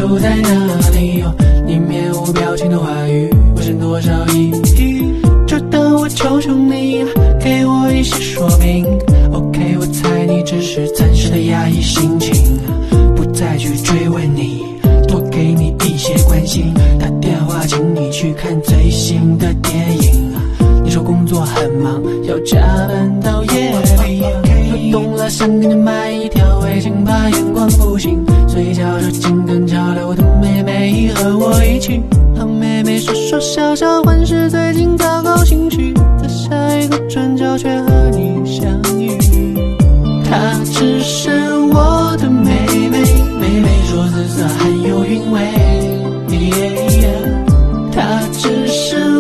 就在那里哦，你面无表情的话语不剩多少意义，就当我求求你给我一些说明。 OK， 我猜你只是暂时的压抑心情，不再去追问你，多给你一些关心，打电话请你去看最新的电影。你说工作很忙，要加班到夜里，我懂了，想跟你买一条围巾，怕眼光不行，嘴角就紧跟潮流的妹妹和我一起，和妹妹说说笑笑，换是最近糟糕情绪，在下一个转角却和你相遇。她只是我的妹妹，妹妹说紫色很有韵味，她只是